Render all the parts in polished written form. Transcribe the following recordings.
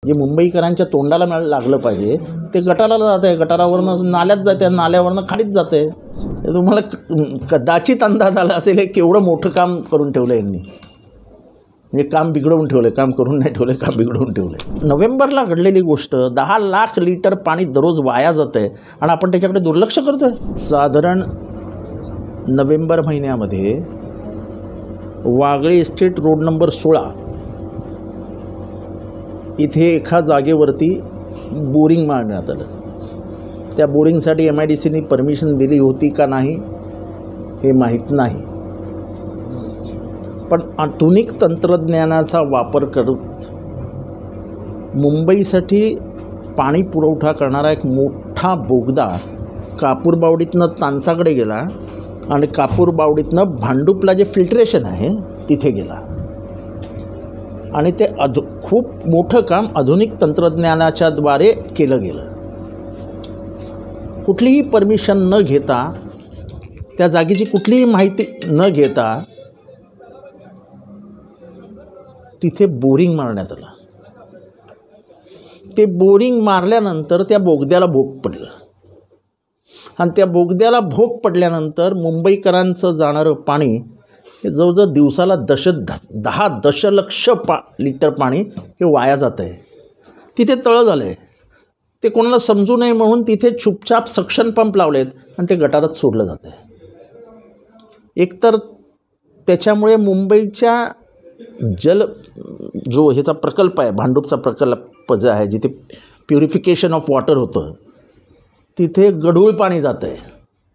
जे मुंबईकरांच्या तोंडाला लागलं पाहिजे ते गटाराला जात आहे, गटारावरनं नाल्यात जाते, नाल्यावरनं खाडीत जाते. हे तुम्हाला कदाचित अंदाज आला असेल हे केवढं मोठं काम करून ठेवलं यांनी. म्हणजे काम बिघडवून ठेवलं, काम करून नाही ठेवलं, काम बिघडवून ठेवलं. नोव्हेंबरला घडलेली गोष्ट 10 लाख लिटर पाणी दररोज वाया जातं आहे आणि आपण त्याच्याकडे दुर्लक्ष करतो आहे. साधारण नोव्हेंबर महिन्यामध्ये वागळे इस्टेट रोड नंबर 16 इथे एका जागेवरती बोरिंग मारण्यात आलं. त्या बोरिंगसाठी MIDCने परमिशन दिली होती का नाही हे माहीत नाही, पण आधुनिक तंत्रज्ञानाचा वापर करत मुंबईसाठी पाणी पुरवठा करणारा एक मोठा बोगदा कापूरबावडीतनं तानसाकडे गेला आणि कापूरबावडीतनं भांडुपला जे फिल्ट्रेशन आहे तिथे गेला आणि ते खूप मोठं काम आधुनिक तंत्रज्ञानाच्या द्वारे केलं गेलं. कुठलीही परमिशन न घेता, त्या जागेची कुठलीही माहिती न घेता तिथे बोरिंग मारण्यात आलं. ते बोरिंग मारल्यानंतर त्या बोगद्याला भोग पडलं आणि त्या बोगद्याला भोग पडल्यानंतर मुंबईकरांचं जाणारं पाणी हे जवळजवळ दिवसाला 10 दशलक्ष लिटर पाणी हे वाया जातं आहे. तिथे तळं झालं आहे. ते कोणाला समजू नये म्हणून तिथे चुपचाप सक्शन पंप लावलेत आणि ते गटारात सोडलं जातं आहे. एकतर त्याच्यामुळे मुंबईच्या जो ह्याचा प्रकल्प आहे, भांडूपचा प्रकल्प जो आहे, जिथे प्युरिफिकेशन ऑफ वॉटर होतं, तिथे गढूळ पाणी जातं आहे.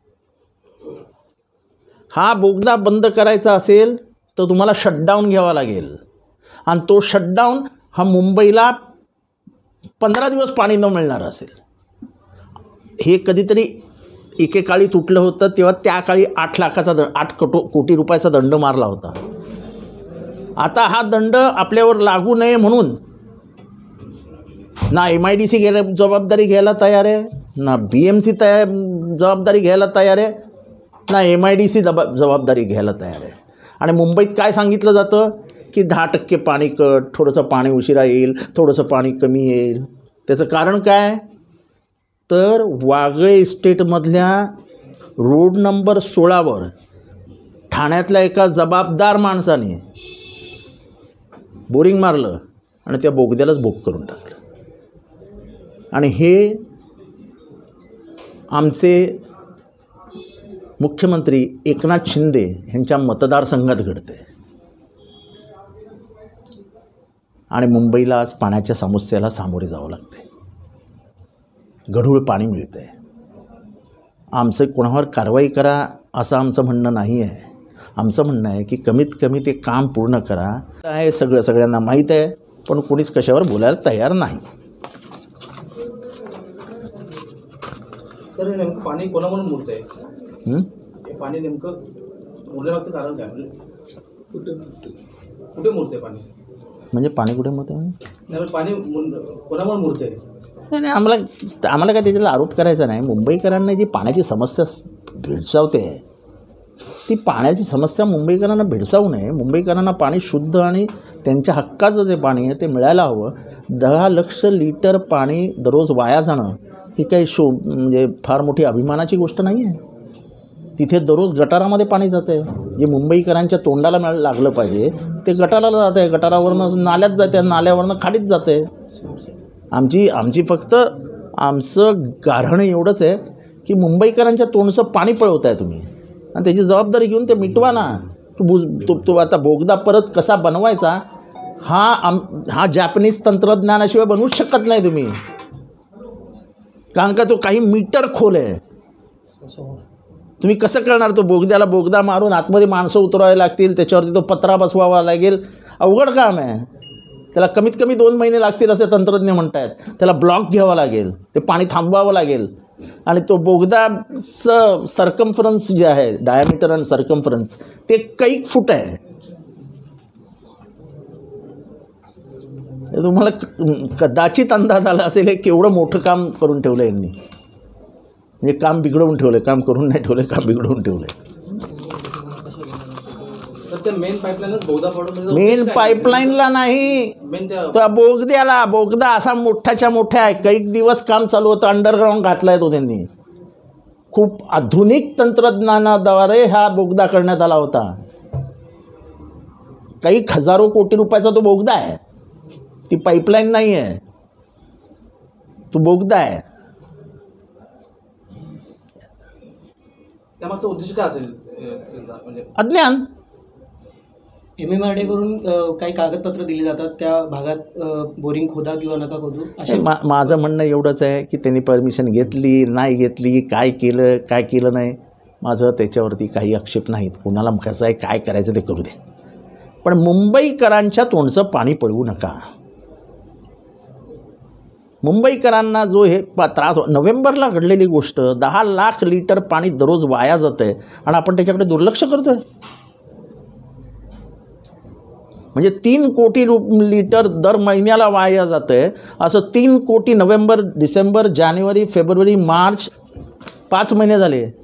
हा बोगदा बंद करायचा असेल तर तुम्हाला शटडाऊन घ्यावा लागेल आणि तो शटडाऊन हा मुंबईला 15 दिवस पाणी न मिळणार असेल. हे कधीतरी एकेकाळी तुटलं होतं तेव्हा त्या काळी 8 कोटी रुपयाचा दंड मारला होता. आता हा दंड आपल्यावर लागू नये म्हणून ना MIDC जबाबदारी घ्यायला तयार आहे, ना BMC जबाबदारी घ्यायला तयार आहे, ना MIDC जबाबदारी घ्यायला तयार आहे. आणि मुंबईत काय सांगितलं जातं की 10% पाणी कट, थोडंसं पाणी उशिरा येईल, थोडंसं पाणी कमी येईल. त्याचं कारण काय तर वागळे इस्टेटमधल्या रोड नंबर 16वर ठाण्यातल्या एका जबाबदार माणसाने बोरिंग मारलं आणि त्या बोगद्यालाच भोग करून टाकलं. आणि हे आमचे मुख्यमंत्री एकनाथ शिंदे यांच्या मतदारसंघात घडते आणि मुंबईला आज पाण्याच्या समस्येला सामोरे जावं लागते. गढूळ पाणी मिळतं आहे. आमचं कोणावर कारवाई करा असं आमचं म्हणणं नाही आहे. आमचं म्हणणं आहे की कमीत कमी ते काम पूर्ण करा. आहे सगळ्यांना माहीत आहे, पण कोणीच कशावर बोलायला तयार नाही. सर, नेमकं पाणी कोणामुळे मुरतं आहे? हे पाणी नेमकं मुरण्याचं कारण काय? कुठे मुरते पाणी? म्हणजे पाणी कुठे मुरते म्हणजे पाणी कोणामुळे मुरते? नाही, आम्हाला काय त्याच्याला आरोप करायचा नाही. मुंबईकरांना जी पाण्याची समस्या भेडसावते ती पाण्याची समस्या मुंबईकरांना भेडसावू नये. मुंबईकरांना पाणी शुद्ध आणि त्यांच्या हक्काचं जे पाणी आहे ते मिळायला हवं. 10 लाख लिटर पाणी दररोज वाया जाणं ही काही म्हणजे फार मोठी अभिमानाची गोष्ट नाही आहे. तिथे दररोज गटारामध्ये पाणी जातं आहे. जे मुंबईकरांच्या तोंडाला लागलं पाहिजे ते गटाराला जात आहे, गटारावरनं नाल्यात जाते, नाल्यावरनं खाडीत जाते. आमची फक्त आमचं गाऱ्हाण एवढंच आहे की मुंबईकरांच्या तोंडचं पाणी पळवत आहे तुम्ही आणि त्याची जबाबदारी घेऊन ते मिटवा ना. तो आता बोगदा परत कसा बनवायचा हा जॅपनीज तंत्रज्ञानाशिवाय बनवूच शकत नाही तुम्ही, कारण का तो काही मीटर खोल आहे. तुम्ही कसं करणार? तो बोगदा मारून आतमध्ये माणसं उतरवावे लागतील, त्याच्यावरती तो पत्रा बसवावा लागेल. अवघड काम आहे. त्याला कमीत कमी 2 महिने लागतील असे तंत्रज्ञ म्हणत आहेत. त्याला ब्लॉक घ्यावा लागेल, ते पाणी थांबवावं लागेल आणि तो बोगदाचं सर्कम्फरन्स जे आहे, डायमीटर आणि सर्कम्फरन्स, ते कैक फूट आहे. तुम्हाला कदाचित अंदाज आला असेल हे केवढं मोठं काम करून ठेवलं यांनी. म्हणजे काम बिघडवून ठेवलं, काम करून नाही ठेवलं, काम बिघडवून ठेवलं. तर फक्त मेन पाईपलाईनच बहुधा पडून मेन पाईपलाईनला नाही, मेन त्या त्या बोगद्याला. बोगदा असा मोठ्याच्या मोठ्या आहे. काही दिवस काम चालू होतं, अंडरग्राऊंड घातलाय तो त्यांनी. खूप आधुनिक तंत्रज्ञानाद्वारे हा बोगदा करण्यात आला होता. काही हजारो कोटी रुपयाचा तो बोगदा आहे. ती पाईपलाईन नाही आहे, तो बोगदा आहे. त्यामागचा उद्देश काय असेल त्यांचा, म्हणजे अज्ञान. MMRDA कडून काही कागदपत्र दिली जातात, त्या भागात बोरिंग खोदा किंवा नका खोदू असे. माझं म्हणणं एवढंच आहे की त्यांनी परमिशन घेतली नाही घेतली, काय केलं नाही, माझं त्याच्यावरती काही आक्षेप नाहीत. कुणाला कसं आहे काय करायचं ते करू दे, पण मुंबईकरांच्या तोंडचं पाणी पळवू नका. मुंबईकरांना जो हे त्रास, नोव्हेंबरला घडलेली गोष्ट, 10 लाख लिटर पाणी दररोज वाया जातं आहे आणि आपण त्याच्याकडे दुर्लक्ष करतो आहे. म्हणजे 3 कोटी लिटर दर महिन्याला वाया जातं आहे. असं 3 कोटी नोव्हेंबर, डिसेंबर, जानेवारी, फेब्रुवारी, मार्च 5 महिने झाले.